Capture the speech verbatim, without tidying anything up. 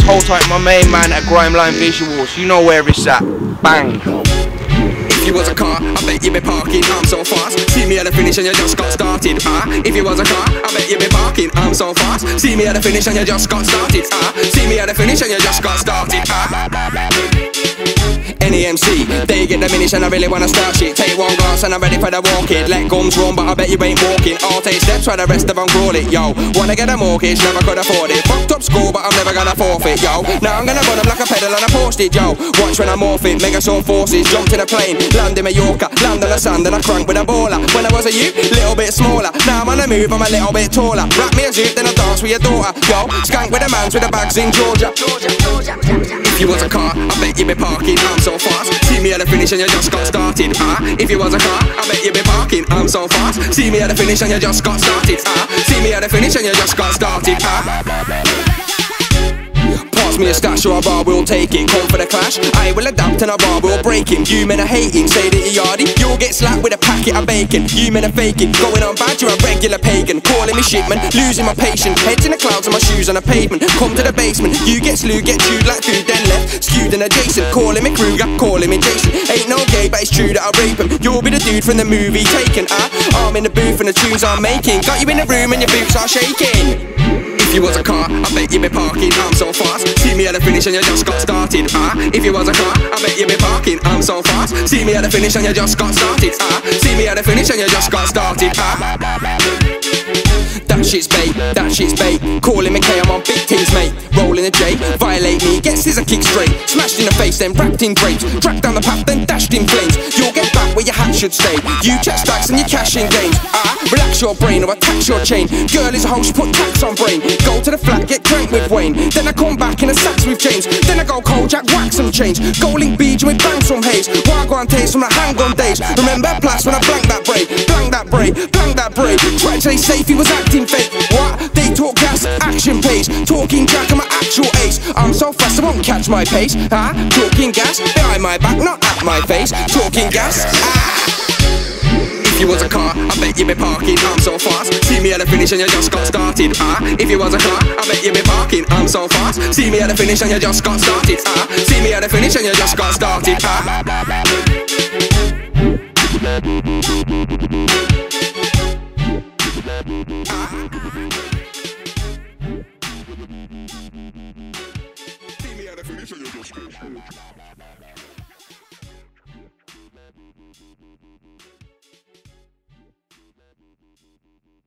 Hold tight, my main man at Grimeline Visuals. You know where it's at. Bang. If you was a car, I bet you'd be parking, I'm so fast. See me at the finish and you just got started, ah. If you was a car, I bet you'd be parking, I'm so fast. See me at the finish and you just got started, ah. See me at the finish and you just got started, ah. Any M C, they get the finish and I really wanna start shit. Take one glance and I'm ready for the walk it. Let gums run but I bet you ain't walking. I'll take steps while the rest of them crawl it, yo. Wanna get a mortgage, never could afford it. Fucked up school but I'm never gonna forfeit, yo. Now I'm gonna run them like a pedal on a postage, yo. Watch when I morph it, mega soul forces. Jumped in a plane, land in Mallorca, land on the sand and I crank with a baller. When I was a youth, little bit smaller. Now I'm on the move, I'm a little bit taller. Rap me a zoot, then I dance with your daughter, yo. Skank with the mans with the bags in Georgia. If you was a car, I bet you'd be parking, I'm so fast. See me at the finish and you just got started, ah. If you was a car, I bet you'd be parking, I'm so fast. See me at the finish and you just got started, ah. See me at the finish and you just got started, ah. Pass me a stash or a bar, we'll take it. Come for the clash, I will adapt and a bar will break him. You men are hating, say that you're yardy. You'll get slapped with a packet of bacon. You men are faking, going on bad, you're a regular pagan. Calling me shipman, losing my patience. Heads in the clouds and my shoes on the pavement. Come to the basement, you get slew, get chewed like food, then left skewed and adjacent. Calling me Kruger, calling me Jason. Ain't no gay, but it's true that I rape him. You'll be the dude from the movie Taken, ah. I'm in the booth and the tunes I'm making. Got you in the room and your boots are shaking. If you was a car, I bet you'd be parking, I'm so fast. See me at the finish and you just got started, ah. If you was a car, I bet you'd be parking, I'm so fast. See me at the finish and you just got started, ah. See me at the finish and you just got started, ah. That shit's bait, that shit's bait. Calling me K, I'm on big things, mate. Rolling a J, violate me, get scissor kick straight. Smashed in the face, then wrapped in drapes. Dragged down the path, then dashed in flames. You'll get back where your hat should stay. You check stacks and you cash in games, ah. Relax your brain or attach your chain. Girl is a host, put tax on brain. Go to the flat, get cranked with Wayne. Then I come back in a sax with James. Then I go Kojak, whack some change. Go link beach with bang some haze. Wagwan taste from the handgun days. Remember plus when I blank that brain. Blank that brain, blank that brain. Tried to say safe, he was acting fake. What? They talk gas, action pace. Talking jack, I'm an actual ace. I'm so fast, I won't catch my pace. Ah, talking gas, behind my back, not at my face. Talking gas, ah. If you was a car, I bet you'd be parking, I'm so fast. See me at the finish and you just got started, ah. If you was a car, I bet you'd be parking, I'm so fast. See me at the finish and you just got started, ah. See me at the finish and you just got started, ah. See me at the finish and you just got started.